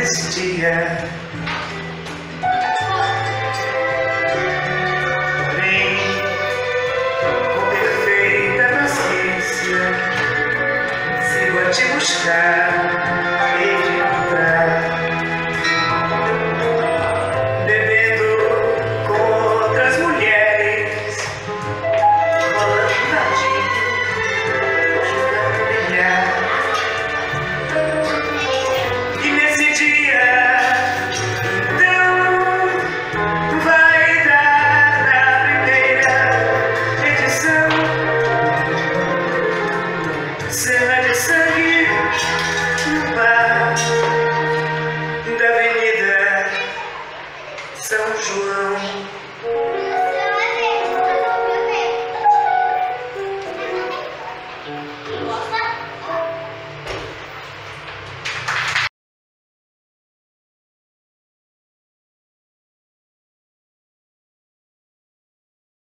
nesse dia. Porém, com perfeita paciência, sigo a te buscar e te encontrar. Bebendo com outras mulheres, rolando nadinho, jogando bilhar. E nesse dia, então, vai dar na primeira edição. Cena de sangue no bar da Avenida São João.